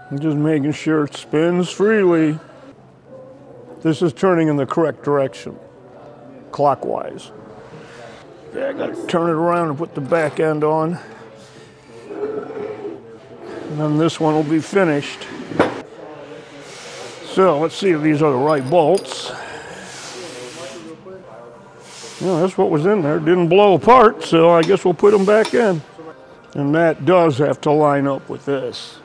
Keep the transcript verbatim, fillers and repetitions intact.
I'm just making sure it spins freely. This is turning in the correct direction, clockwise. Okay, I gotta turn it around and put the back end on. And then this one will be finished. So let's see if these are the right bolts. Yeah, that's what was in there. Didn't blow apart, so I guess we'll put them back in. And that does have to line up with this.